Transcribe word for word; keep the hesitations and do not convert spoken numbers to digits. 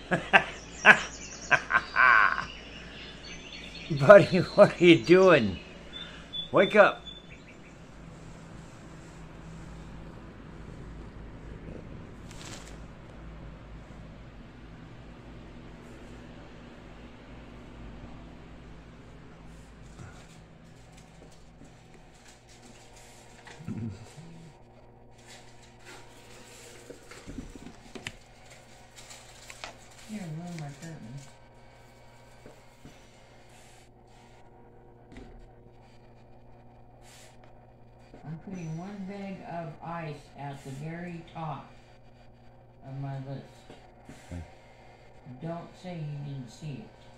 Buddy, what are you doing? Wake up. Here, move my curtain. I'm putting one bag of ice at the very top of my list. Okay. Don't say you didn't see it.